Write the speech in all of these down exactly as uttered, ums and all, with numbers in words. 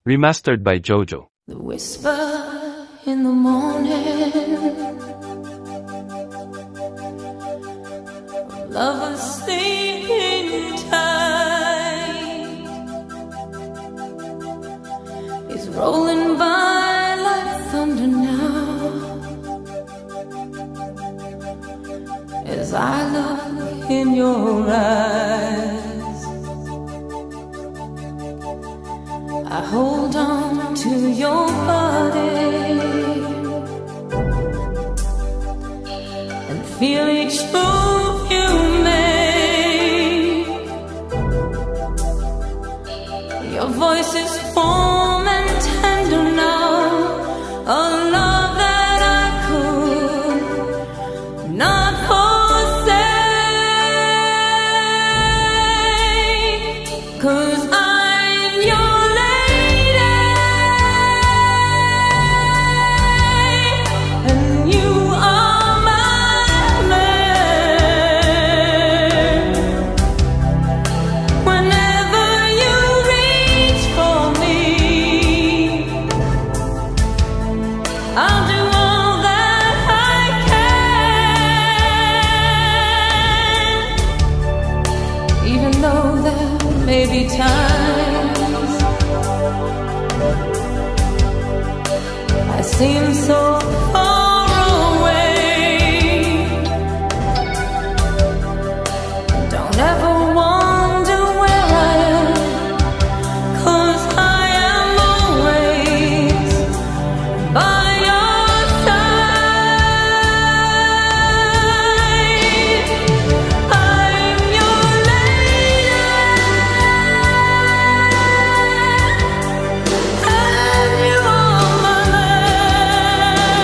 Remastered by JoJo. The whisper in the morning, lovers sleeping tight, is rolling by like thunder now, as I look in your eyes. I hold on to your body and feel each move you make. Your voice is warm and tender now, a love that I could not forsake, 'cause I'm your maybe times I seem so far away. Don't ever wonder where I am, 'cause I am always by your side. I'm your lady, and you are my man.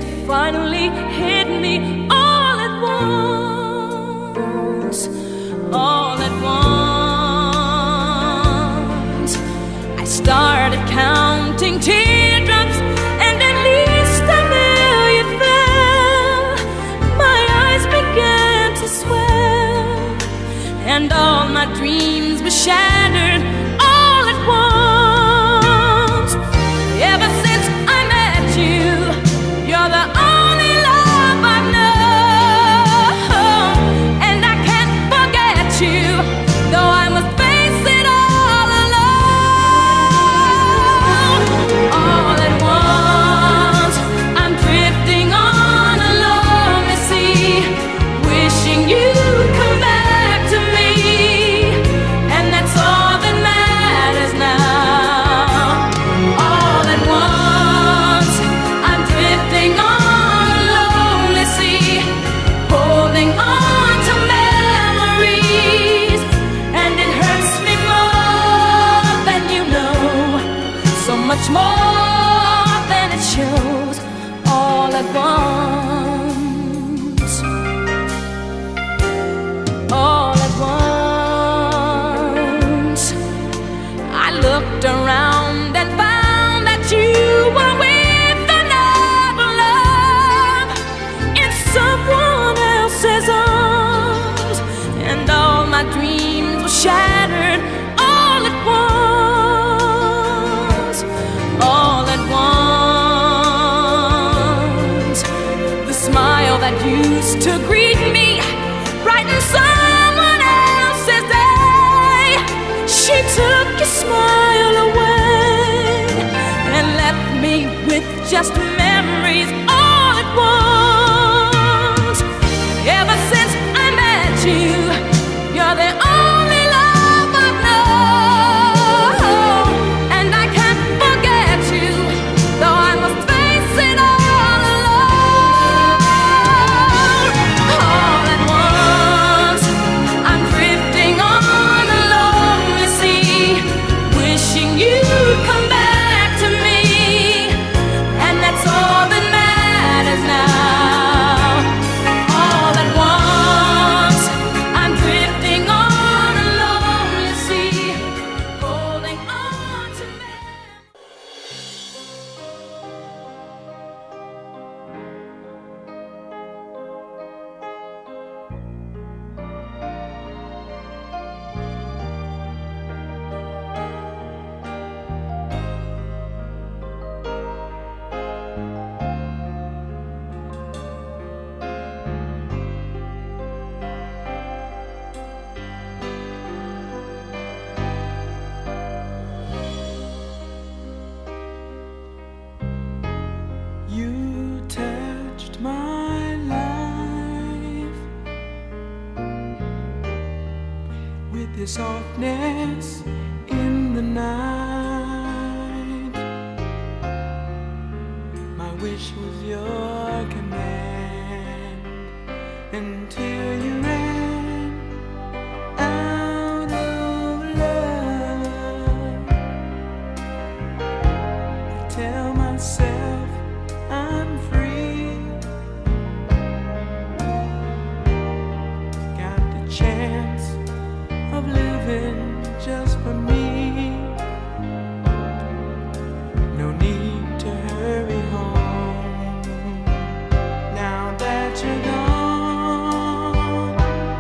it finally hit me all at once, all at once. I started counting teardrops, and at least a million fell. My eyes began to swell, and all my dreams were shattered all at once. Ever since I met you, you're the only love I've known, and I can't forget you, though I must face it all alone. All at once, I'm drifting on a lonely sea, wishing you'd come back to me, and that's all that matters now. All at once, I'm drifting on a lonely sea, holding on to memories, and it hurts me more than you know, so much more than it shows. All at once, all at once, I looked around and found that you were with another love in someone else's arms, and all my dreams were shattered all at once, all at once. The smile that used to greet me brightened someone else's day. She took your smile away and left me with just memories all at once. Ever since I met you, you're the only love I've known, and I can't forget you, though I must face it all alone. All at once, I'm drifting on a lonely sea, wishing you'd come back to me, and that's all that matters now. All at once, I'm drifting on a lonely sea, holding on to memories. You touched my life with your softness in the night. My wish was your command until you ran out of love. I tell myself I'm free, got the chance of living just for me. No need to hurry home now that you're gone.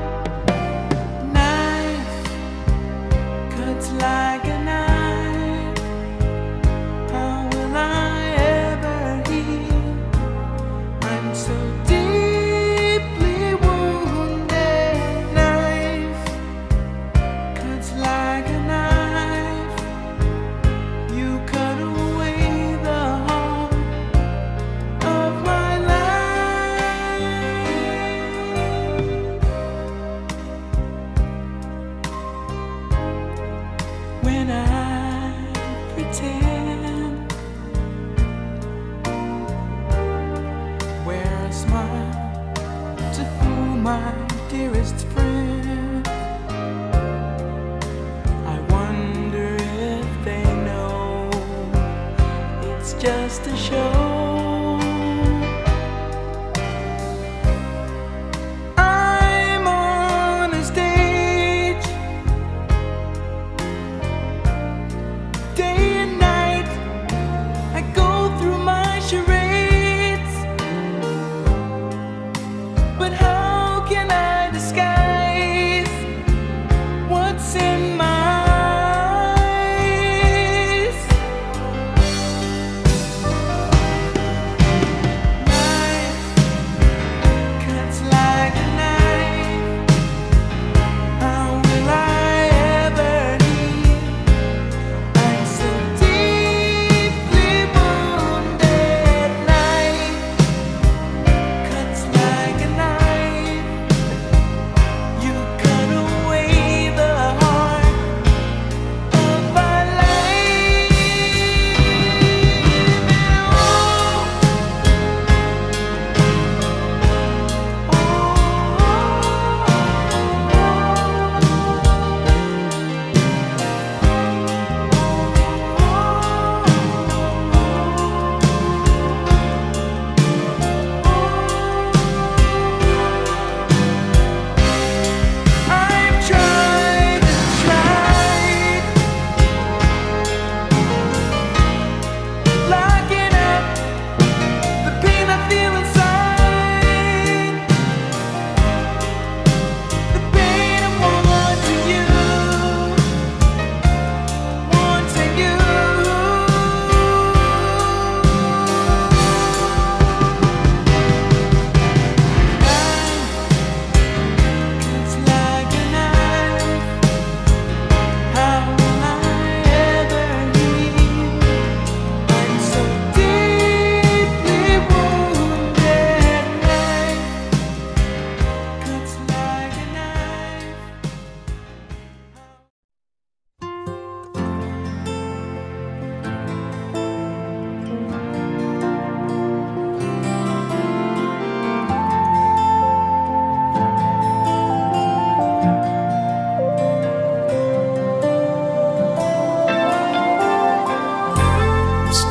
Knife cuts like a knife. How will I ever heal? I'm so deeply wounded. Knife cuts like a knife. You cut away the heart of my life. When I pretend, wear a smile to fool my dearest friend. I wonder if they know it's just a show.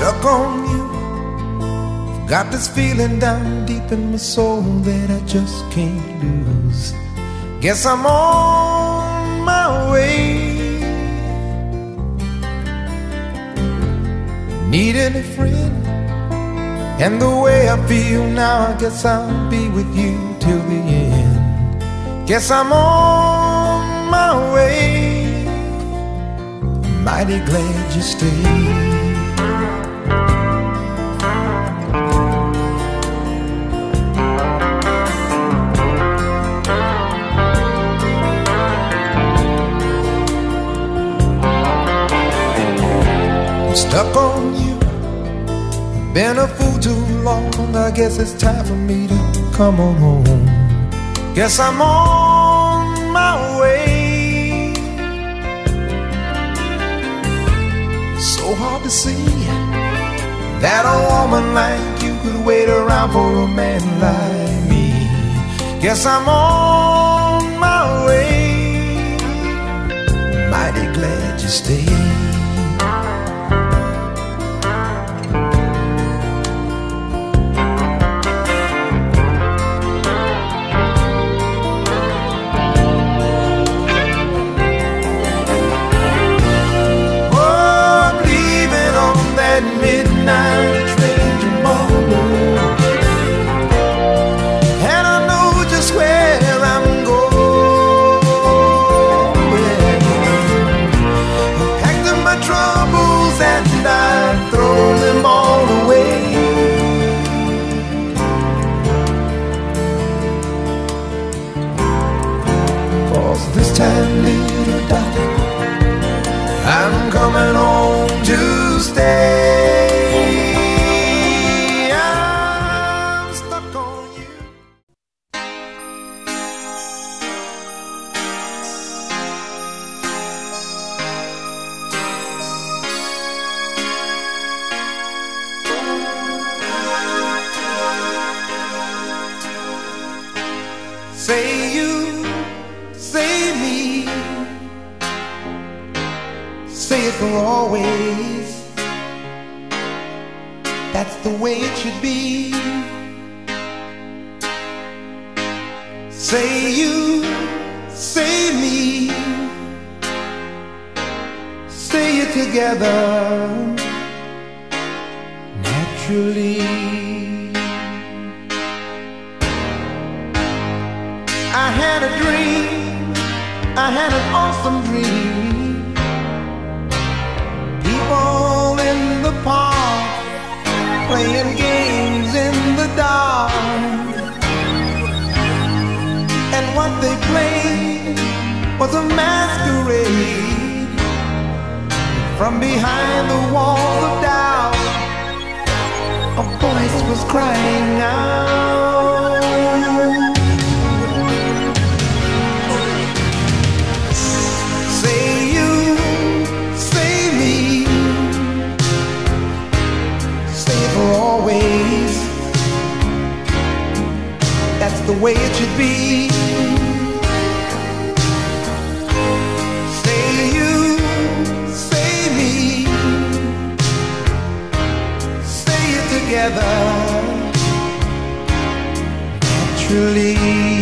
stuck on you. Got this feeling down deep in my soul that I just can't lose. Guess I'm on my way. Needing a friend, and the way I feel now, I guess I'll be with you till the end. Guess I'm on my way. Mighty glad you stayed. Stuck on you, been a fool too long. I guess it's time for me to come on home. Guess I'm on my way. So hard to see that a woman like you could wait around for a man like me. Guess I'm on my way. Mighty glad you stayed. Midnight train tomorrow, and I know just where I'm going. I packed up my troubles and I throw them all away. Cause this time, little darling, I'm coming home to stay. Say you, say me, say it for always. That's the way it should be. Say you, say me, say it together naturally. I had a dream, I had an awesome dream. People in the park playing games in the dark, and what they played was a masquerade. From behind the wall of doubt, a voice was crying out. Say you, say me, say it for always. That's the way it should be. Say you, say me, say it together naturally.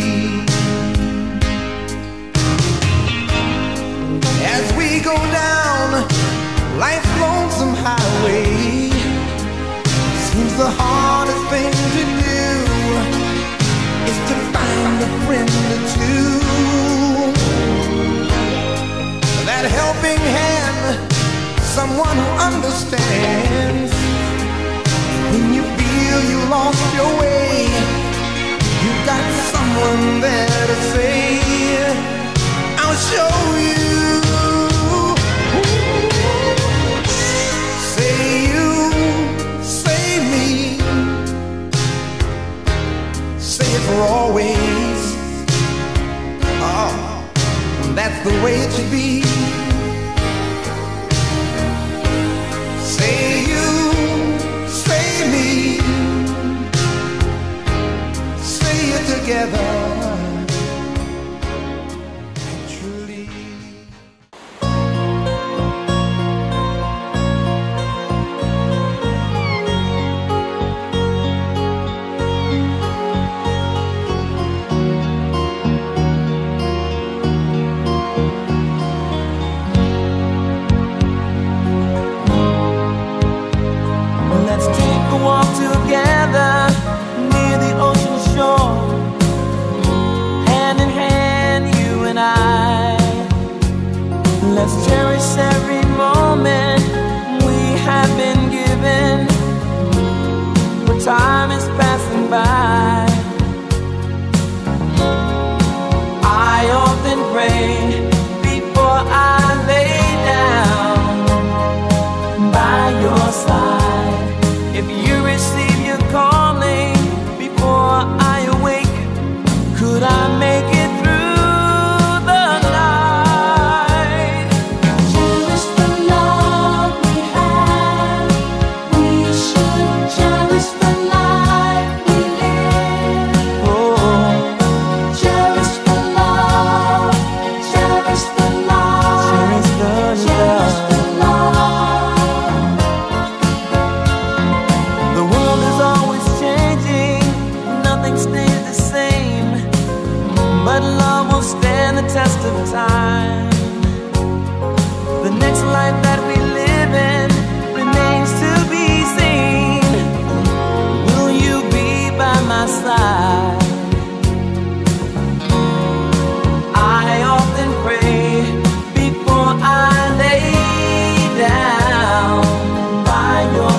As we go down life's lonesome highway, seems the hardest thing to do is to find a friend or two. That helping hand, someone who understands. When you feel you lost your way, you got someone there to say, I'll show you. Say you, say me, say it for always. Oh, that's the way it should be. Say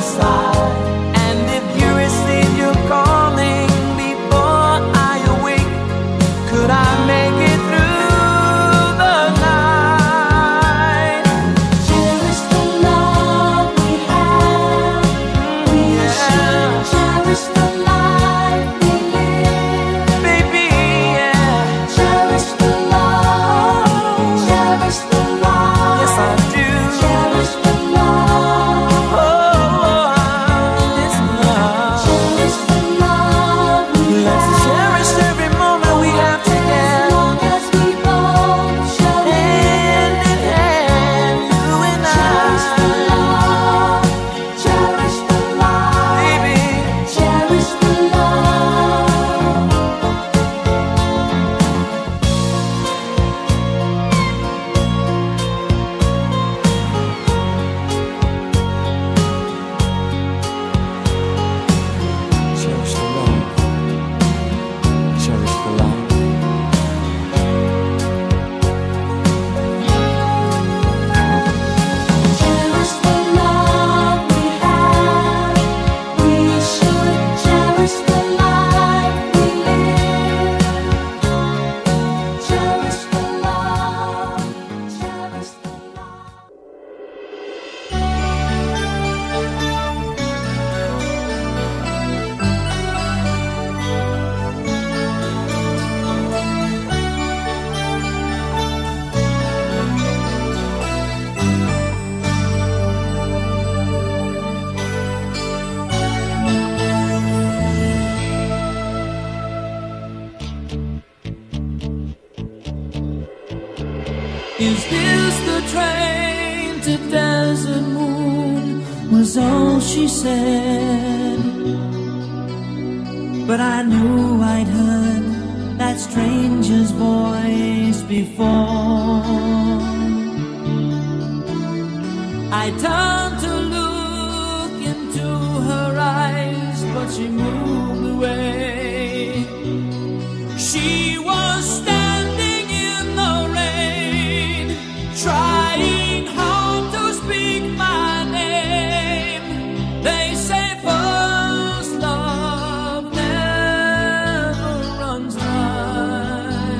side. And if you receive your calling before I awake, could I make it through the night? Cherish the love we have. We Yeah. should cherish the life we live. Baby, yeah. Cherish the love. Cherish the love. Yes, I do. Cherish the love. Oh, this love. Cherish the love we Let's have. cherish every moment we have As together. long as we both shall Hand live. in hand, you and Cherish the I. love. Cherish the love. Baby, Cherish the love. cherish the love. Cherish the love. Cherish the love we have. We should cherish the life we live. Cherish the love. Cherish the love. Is this the train to Desert Moon? Was all she said. But I knew I'd heard that stranger's voice before. I turned to look into her eyes, but she moved away. She was standing in the rain, trying hard to speak my name. They say first love never runs dry.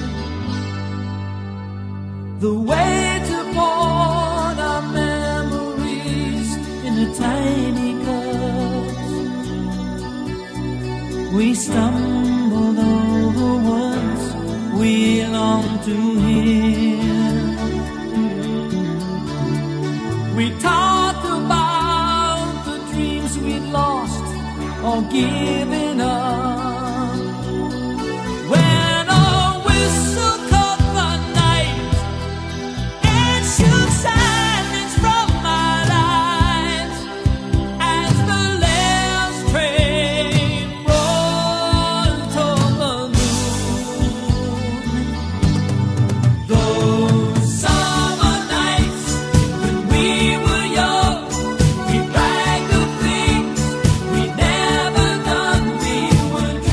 The weight upon our memories in a tiny cups. We stumbled over words we long to hear. We talked about the dreams we'd lost or given up. When a whistle cut the night and shook sadness from my life, as the last train rolled toward the moon. Those summer nights when we were young, we bragged of things we never done. We were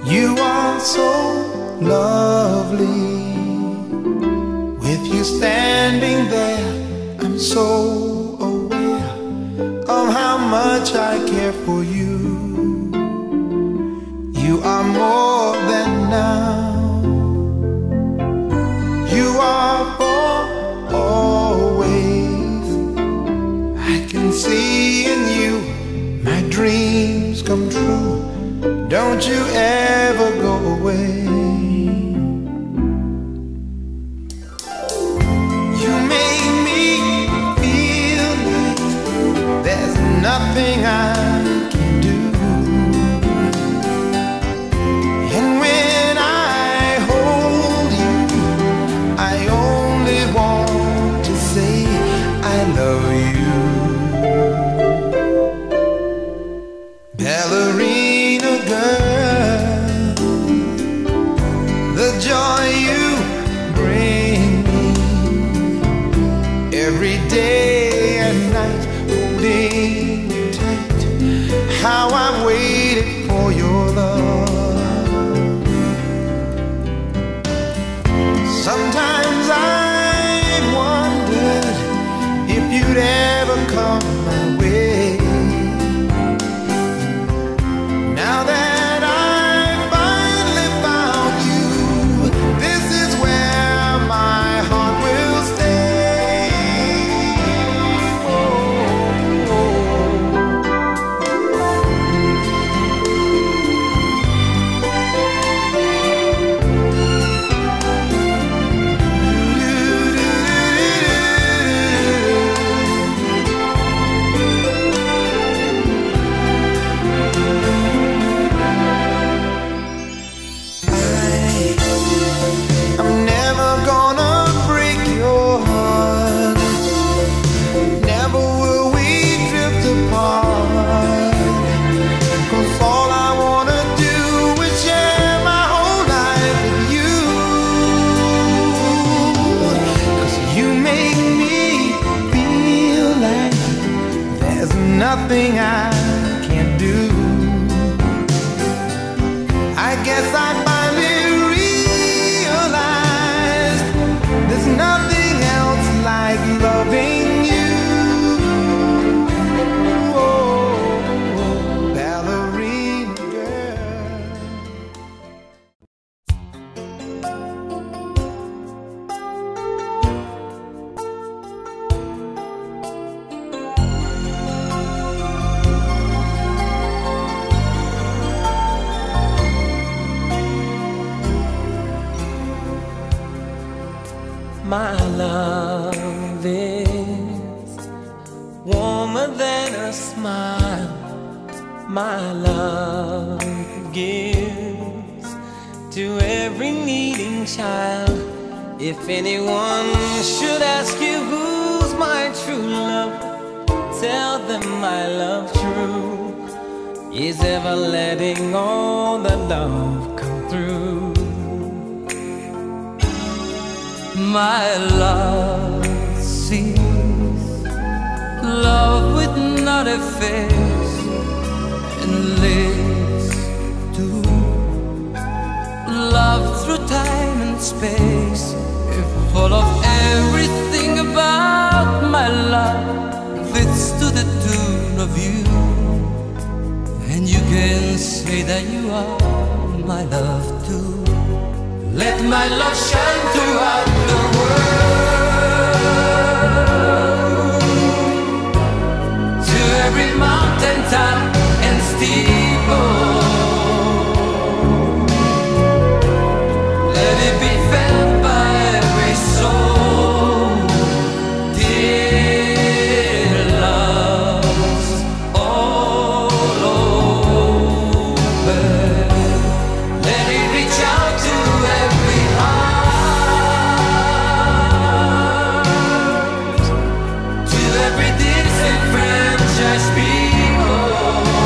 You are so lovely. With you standing there, I'm so aware of how much I care for you. You are more than now. You are for always. I can see in you my dreams come true. Don't you ever go away. You make me feel like there's nothing I can do. And when I hold you, I only want to say I love you. Ballerina girl, the joy you bring me every day and night, holding you tight. How I've waited for your love. Sometimes I've wondered if you'd ever come my way. Now that I finally found you, this is where my heart will stay. Oh, oh, I'm never gonna break your heart. Never will we drift apart. 'Cause all I wanna do is share my whole life with you. 'Cause you make me feel like there's nothing I can't do. I guess I finally realized there's nothing else like loving you. Oh, ballerina girl. My love is warmer than a smile. My love gives to every needing child. If anyone should ask you who's my true love, tell them my love true is ever letting all the love come through. My love sees love with not a face and lives to love through time and space. Full of everything about my love fits to the tune of you, and you can say that you are my love too. Let my love shine throughout the world, to every mountain top and steeple. Let it be felt by every soul. Dear love's all over. Let it reach out to every heart, to every disenfranchised people.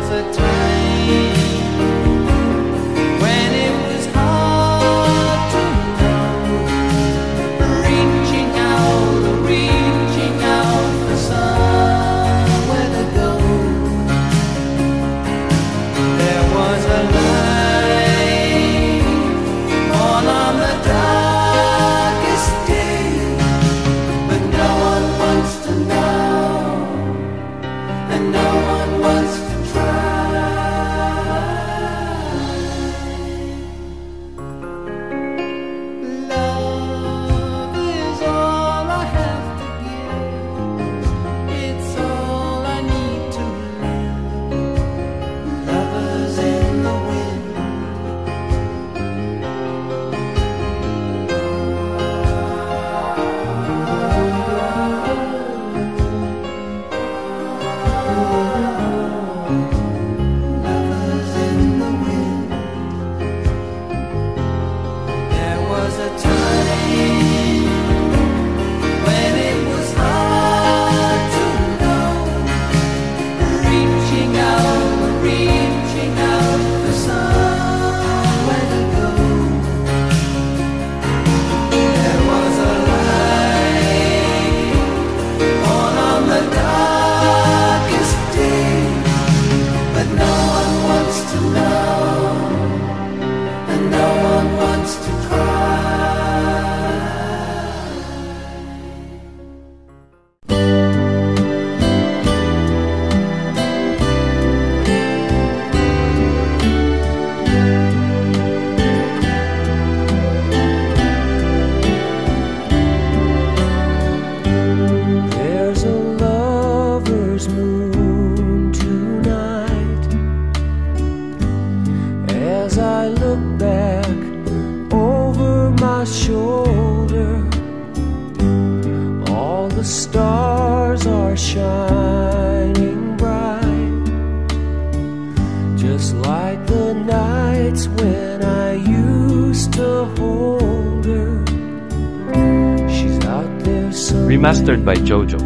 Remastered by JoJo.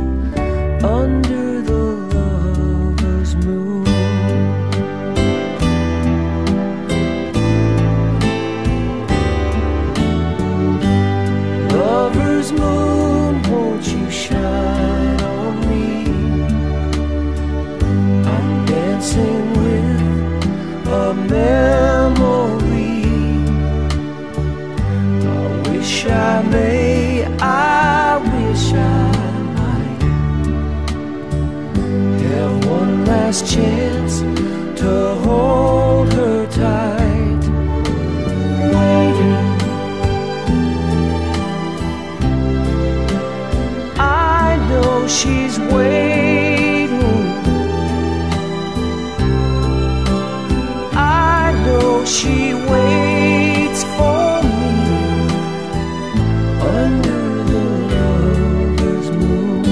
Under the lover's moon, lover's moon, won't you shine on me? I'm dancing with a memory. I wish I may, I wish I might have one last chance to hold her tight. Waiting, I know she's waiting. I know she waits for me under the lover's moon.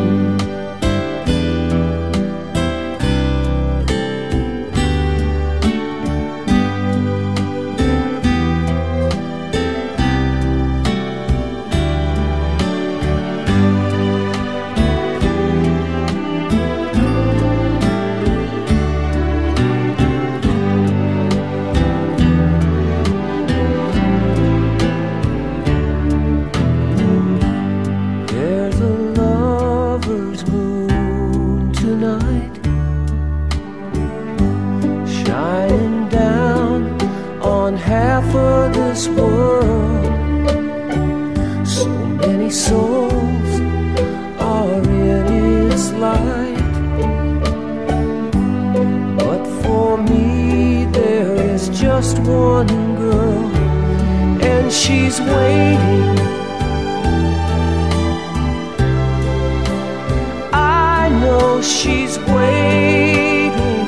There's a lover's moon tonight, shining down on half of this world. So many souls are in its light, but for me there is just one girl, and she's waiting. I know she's waiting.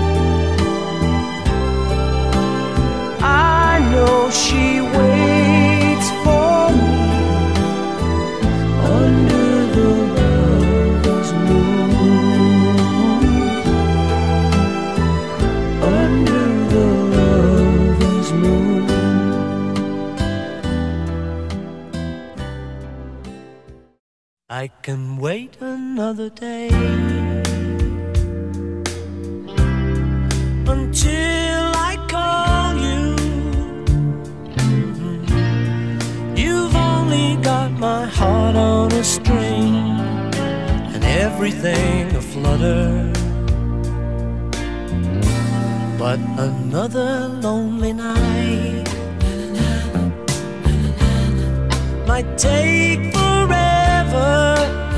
I know she waits for me under the lover's moon. Under the lover's moon. I can wait another day. until I call you. You've only got my heart on a string and everything aflutter. But another lonely night might take forever.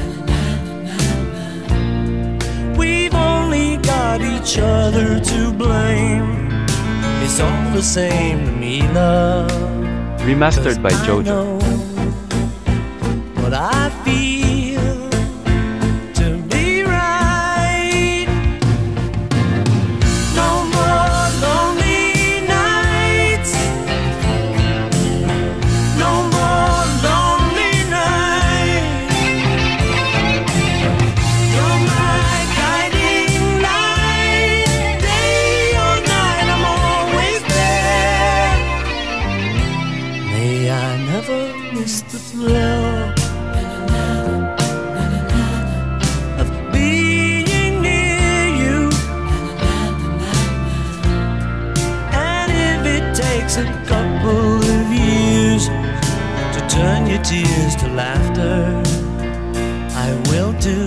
We've only got each other to blame. It's all the same to me, love. Remastered by Jojo. What I feel to be right. No more lonely nights. No more lonely nights. You're my guiding light. Day or night, I'm always there. May I never miss the thrill of being near you. And if it takes a couple of years to turn your tears to laughter, I will do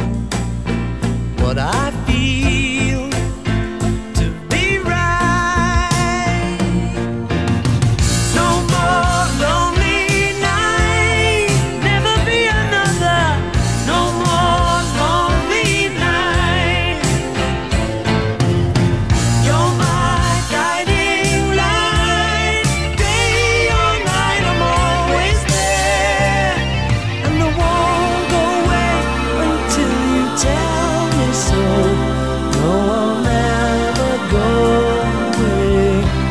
what I feel to be right. No more lonely nights, never be another. No more lonely nights. You're my guiding light. Day or night, I'm always there. And I won't go away until you tell me so. No, I'll never go away.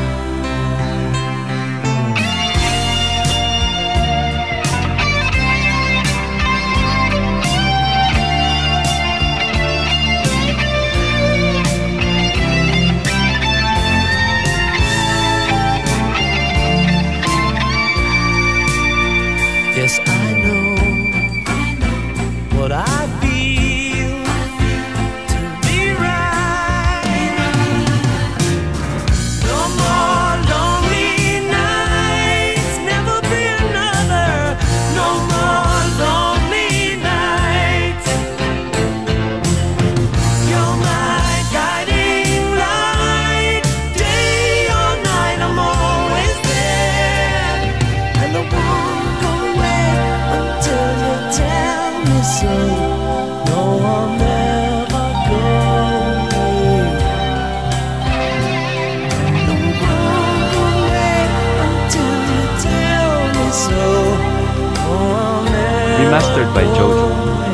Yes, I know what I feel to be right. No more lonely nights, never be another. No more lonely nights. You're my guiding light. Day or night, I'm always there. And I won't go away until you tell me so. No, I'll never go away. No, I won't go away until you tell me so. Oh, I'll never Remastered by go Jojo. away.